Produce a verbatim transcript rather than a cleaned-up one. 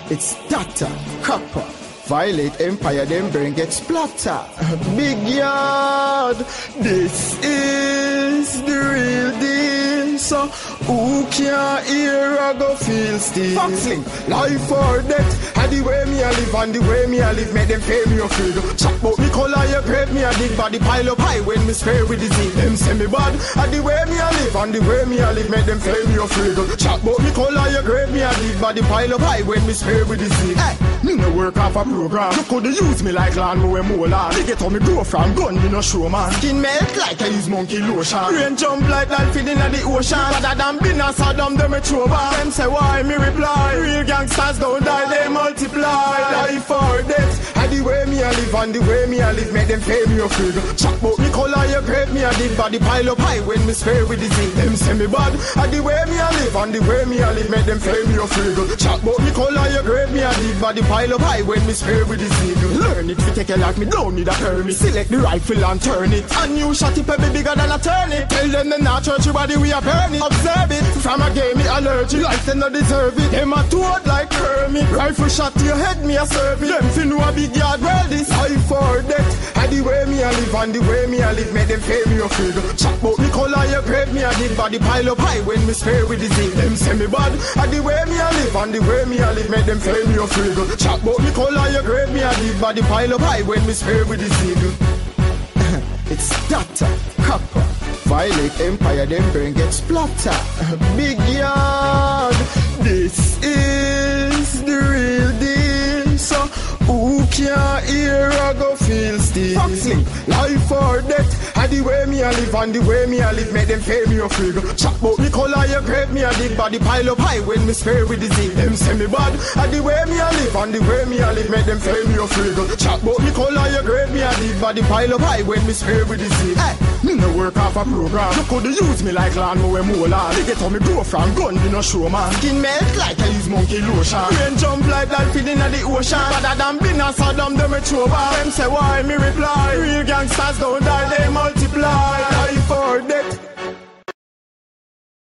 It's Dotta Coppa. Violate empire, them brain get splatter. Big yard, this is the real deal. So who can hear I go feel still? Foxling, life or death. And the way me I live and the way me I live, make them pay me a feel. Chat about me color, you grade me a dig body pile up high when me spray with the disease. Them say me bad. And the way me I live and the way me I live, make them pay me a feel. Chat about me color, you grade me a dig body pile up high when me spray with the disease. Hey, me no work off a program. You could use me like land mower molar. They get on me grow from gun, me no show man. Skin melt like I use monkey lotion. Rain jump like dolphin in the ocean. Rather than bin a Saddam, them a throw back. Them say why me reply. Real gangsters don't die, they multiply. Life or death. And the way me I live and the way me I live, make them pay me a figure. Chat about me color, you grade me a dig body pile up high when me spray with the disease. Them say me bad. And the way me I live and the way me I live, make them pay me a figure. Chat about me color, you grade me a dig body pile up high when me spray with the disease. Learn it, fi take a like me, don't need a permit. Select the rifle and turn it. And you shot it, baby, bigger than a turnip. Tell them them not church your body, we are burn it. Observe it, from a game me allergic. Life they not deserve it. Them a toad like Kermit. Rifle shot to your head, me a serve it. Them fi know a big yard, well this life or death. And the way me I live and the way me I live, make them pay me a figure. Chat about me color, you grade me a dig body pile up high when me spray with the disease. Them say me bad. And the way me I live and the way me I live, make them pay me a figure. Chat about me color, you grade me a dig body pile up high when me spray with the disease. It's Dotta Coppa. Violate empire, them brain get splatter. Big yard, this is the real deal. So who can hear I go feel still? Foxling, life or death. And the way me I live and the way me I live, make them pay me a figure. Chat about me color, you grade me a dig body pile up high when me spray with the disease. Them say me bad. And the way me I live and the way me I live, make them pay me a figure. Chat about me color, you grade me a dig body pile up high when me spray with the disease. Hey, me no work off a program. You could use me like land mower molar. They get on me grow from gun, me no show man. Skin melt like I use monkey lotion. Rain jump like dolphin in the ocean. Rather than bin a Saddam, them a throw back. Them say why me reply. Real gangsters don't die, they multiply. Life or death.